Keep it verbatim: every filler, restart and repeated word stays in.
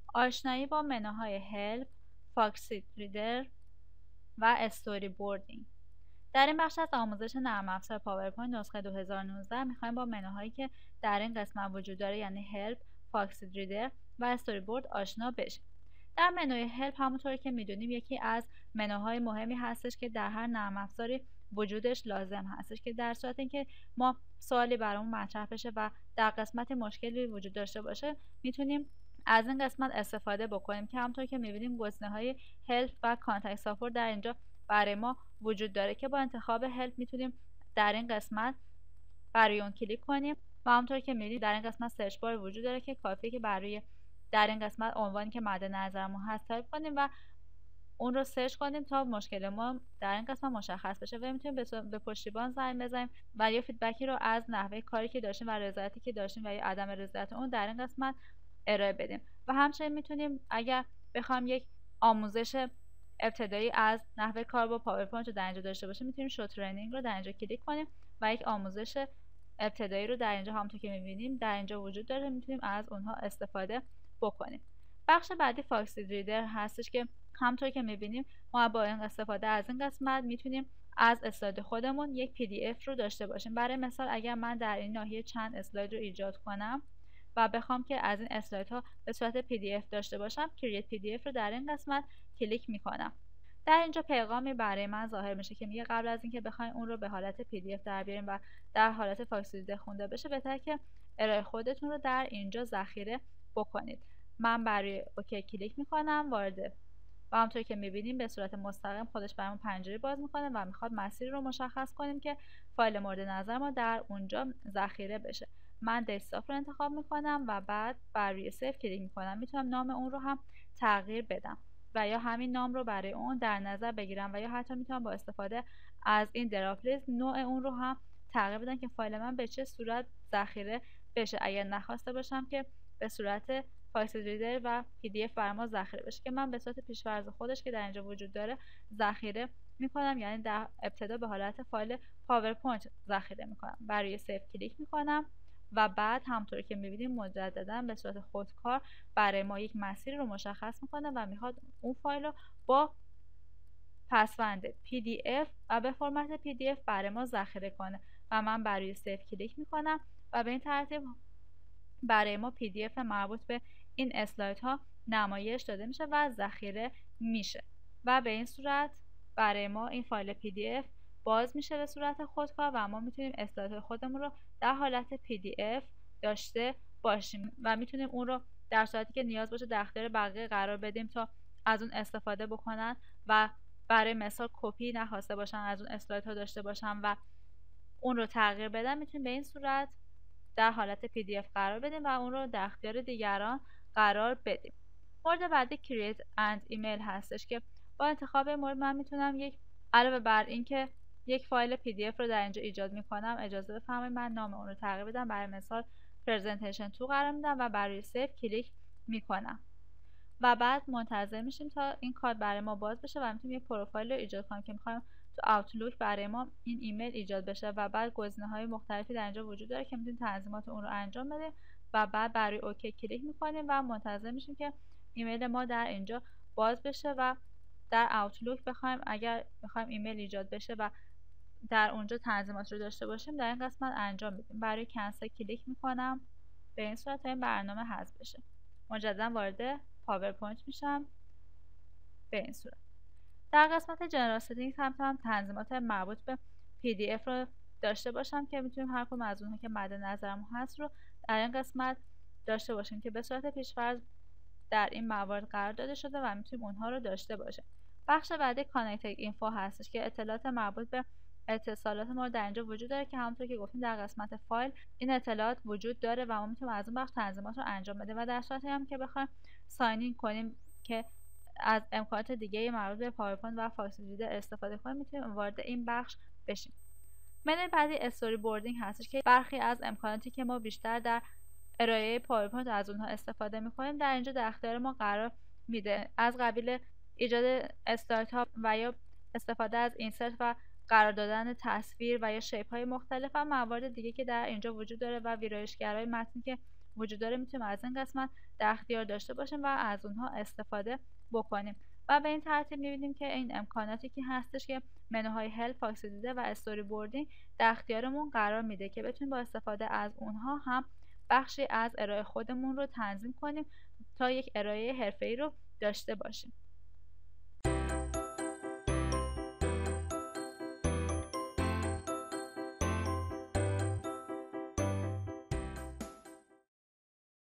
آشنایی با منوهای هلپ، فاکسیت ریدر و استوری بوردینگ. در این بخش از آموزش نرم افزار پاورپوینت نسخه دو هزار و نوزده میخوایم با منوهایی که در این قسمت وجود داره یعنی هلپ، فاکسیت ریدر و استوری بورد آشنا بشیم. در منوی هلپ همونطوری که میدونیم یکی از منوهای مهمی هستش که در هر نرم افزاری وجودش لازم هستش که در صورت اینکه ما سوالی برامون مطرح بشه و در قسمت مشکلی وجود داشته باشه میتونیم از این قسمت استفاده بکنیم که همونطور که میبینیم گزینه‌های هلپ و کانتکت ساپورت در اینجا برای ما وجود داره که با انتخاب هلپ میتونیم در این قسمت برای اون کلیک کنیم و همونطور که میبینید در این قسمت سرچ بار وجود داره که کافیه که برای در این قسمت عنوانی که مد نظرمون هست تایپ کنیم و اون رو سرچ کنیم تا مشکل ما در این قسمت مشخص بشه و میتونیم به پشتیبان زنگ بزنیم و یا فیدبکی رو از نحوه کاری که داشتیم و رضایتی که داشتیم و یا عدم رضایت اون در این قسمت ارائه بدیم. و همچنین میتونیم اگر بخوایم یک آموزش ابتدایی از نحوه کار با پاورپوینت رو در اینجا داشته باشیم میتونیم شو ترینینگ رو در اینجا کلیک کنیم و یک آموزش ابتدایی رو در اینجا همونطور که میبینیم در اینجا وجود داره، میتونیم از اونها استفاده بکنیم. بخش بعدی فاکسیت ریدر هستش که همونطور که میبینیم ما با این استفاده از این قسمت میتونیم از اسلاید خودمون یک پی دی اف رو داشته باشیم. برای مثال اگر من در این ناحیه چند اسلاید رو ایجاد کنم و بخوام که از این اسلایدها به صورت پی دی اف داشته باشم، کرییت پی دی اف رو در این قسمت کلیک میکنم. در اینجا پیغامی برای من ظاهر میشه که میگه قبل از اینکه بخواید اون رو به حالت پی دی اف در بیاریم و در حالت فاکسیت خونده بشه بهتره که ارائه خودتون رو در اینجا ذخیره بکنید. من برای اوکی کلیک میکنم، وارد و همونطور که میبینیم به صورت مستقیم خودش برامون پنجره باز میکنه و میخواد مسیر رو مشخص کنیم که فایل مورد نظر ما در اونجا ذخیره بشه. من دسکتاپ رو انتخاب میکنم و بعد بر روی سیو کلیک میکنم. میتونم نام اون رو هم تغییر بدم و یا همین نام رو برای اون در نظر بگیرم و یا حتی میتونم با استفاده از این دراپ لیست نوع اون رو هم تغییر بدم که فایل من به چه صورت ذخیره بشه. اگر نخواسته باشم که به صورت فاکسیت ریدر و پی دی اف برای ما ذخیره بشه که من به صورت پیش‌فرض خودش که در اینجا وجود داره ذخیره میکنم، یعنی در ابتدا به حالت فایل پاورپوینت ذخیره میکنم. برای سیو کلیک میکنم و بعد همونطوری که میبینیم مجددا به صورت خودکار برای ما یک مسیر رو مشخص میکنه و میخواد اون فایل رو با پسوند پی دی اف و به فرمت پی دی اف برای ما ذخیره کنه و من برای سیو کلیک میکنم و به این ترتیب برای ما پی دی اف مربوط به این اسلاید ها نمایش داده میشه و ذخیره میشه و به این صورت برای ما این فایل پی دی اف باز میشه به صورت خودکار و ما میتونیم اسلاید خودمون رو در حالت پی دی اف داشته باشیم و میتونیم اون رو در صورتی که نیاز باشه در اختیار بقیه قرار بدیم تا از اون استفاده بکنن و برای مثال کپی نخواسته باشن از اون اسلاید ها داشته باشن و اون رو تغییر بدن میتونیم به این صورت در حالت پی دی اف قرار بدیم و اون رو در اختیار دیگران قرار بدیم. مورد بعدی کرییت اند ایمیل هستش که با انتخاب مورد من میتونم یک علاوه بر اینکه یک فایل پی دی اف رو در اینجا ایجاد میکنم اجازه بفرمایید من نام اون رو تغییر بدم. برای مثال پرزنتیشن دو قرار میدم و برای سیو کلیک میکنم و بعد منتظر میشیم تا این کار برای ما باز بشه و میتونیم یک پروفایل رو ایجاد کنیم که میخوایم تو آوتلوک برای ما این ایمیل ایجاد بشه و بعد گزینه‌های مختلفی در اینجا وجود داره که میتونیم تنظیمات اون رو انجام بدیم و بعد برای اوکی کلیک میکنیم و منتظر میشیم که ایمیل ما در اینجا باز بشه و در آوتلوک بخوایم اگر بخوایم ایمیل ایجاد بشه و در اونجا تنظیمات رو داشته باشیم در این قسمت انجام میدیم. برای کنسل کلیک میکنم به این صورت این برنامه حذف بشه. مجددا وارد پاورپوینت میشم به این صورت. در قسمت جنرال ستینگ هم میتونم تنظیمات مربوط به پی دی اف رو داشته باشم که میتونیم هر کدوم از اونها که مد نظرمون هست رو در این قسمت داشته باشیم که به صورت پیش‌فرض در این موارد قرار داده شده و میتونیم اونها رو داشته باشیم. بخش بعدی کانکتینگ اینفو هستش که اطلاعات مربوط به اتصالات ما در اینجا وجود داره که همونطور که گفتیم در قسمت فایل این اطلاعات وجود داره و ما میتونیم از اون بخش تنظیمات رو انجام بدیم و در صورتی هم که بخوایم ساین این کنیم که از امکانات دیگه مربوط به پاورپوینت و فاکسیت ریدر استفاده کنیم میتونیم وارد این بخش بشیم. منوی بعدی استوری بوردینگ هستش که برخی از امکاناتی که ما بیشتر در ارائه پاورپوینت از اونها استفاده میکنیم در اینجا در اختیار ما قرار میده، از قبیل ایجاد استارت ها و یا استفاده از اینسرت و قرار دادن تصویر و یا شیپ های مختلف و موارد دیگه که در اینجا وجود داره و ویرایشگرای متنی که وجود داره میتونیم از این قسمت در اختیار داشته باشیم و از اونها استفاده بکنیم و به این ترتیب میبینیم که این امکاناتی که هستش که منوهای هلپ، فاکس ریدر و استوری بوردینگ در اختیارمون قرار میده که بتونیم با استفاده از اونها هم بخشی از ارائه خودمون رو تنظیم کنیم تا یک ارائه حرفه‌ای رو داشته باشیم.